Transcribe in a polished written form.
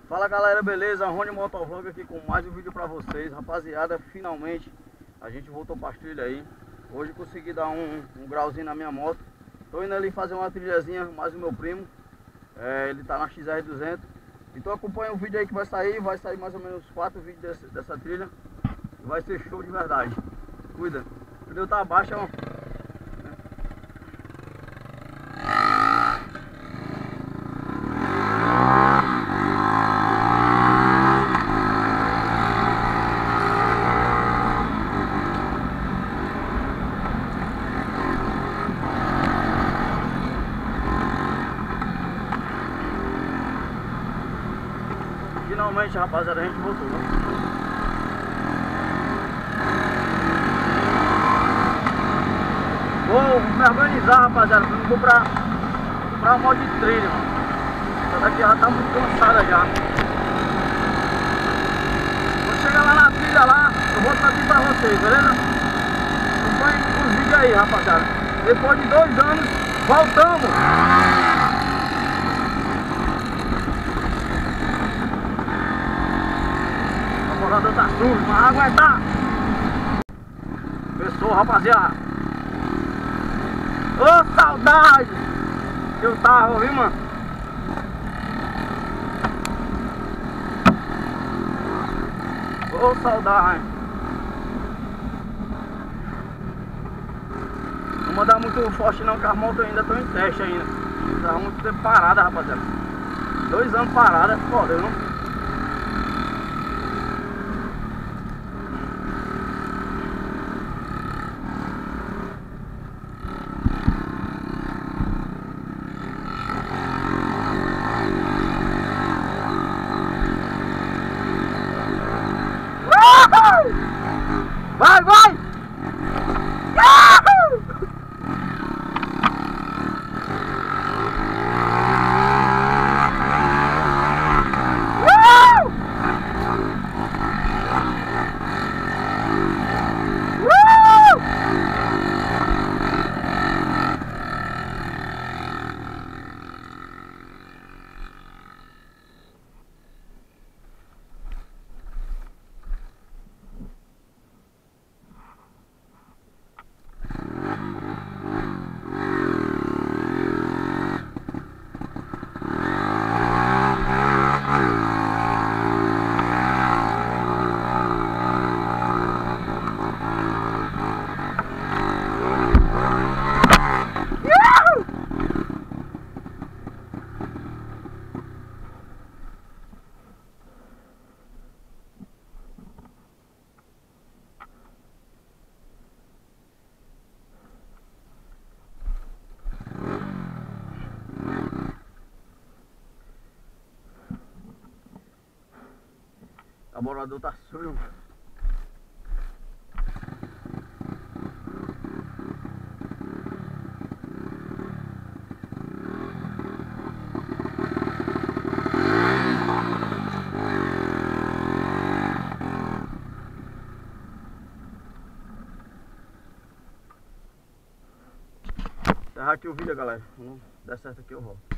Fala galera, beleza? Rony Motovlog aqui com mais um vídeo pra vocês. Rapaziada, finalmente a gente voltou pra trilha aí. Hoje consegui dar um grauzinho na minha moto. Tô indo ali fazer uma trilhazinha, mais o meu primo. Ele tá na XR200. Então acompanha o vídeo aí que vai sair mais ou menos 4 vídeos dessa trilha. Vai ser show de verdade. Cuida, o pneu tá abaixo, ó. Finalmente, rapaziada, a gente voltou, né? Vou me organizar, rapaziada, pra comprar uma moto de trilha, mano. Essa daqui ela tá muito cansada já. Quando chegar lá na trilha lá, eu vou trazer pra vocês, beleza? Acompanhe os vídeos aí, rapaziada. Depois de 2 anos, voltamos! O morador tá sujo, mas vai aguentar! Pessoal, rapaziada! Ô, saudade! Que eu tava, viu, mano? Ô, saudade! Não mandar muito forte não, que as motos ainda estão em teste ainda. Tava muito tempo parada, rapaziada. 2 anos parada, é foda, viu? Vai, vai! Yahoo! O morador tá sujo. Encerrar aqui o vídeo, galera. Não der certo aqui, eu volto.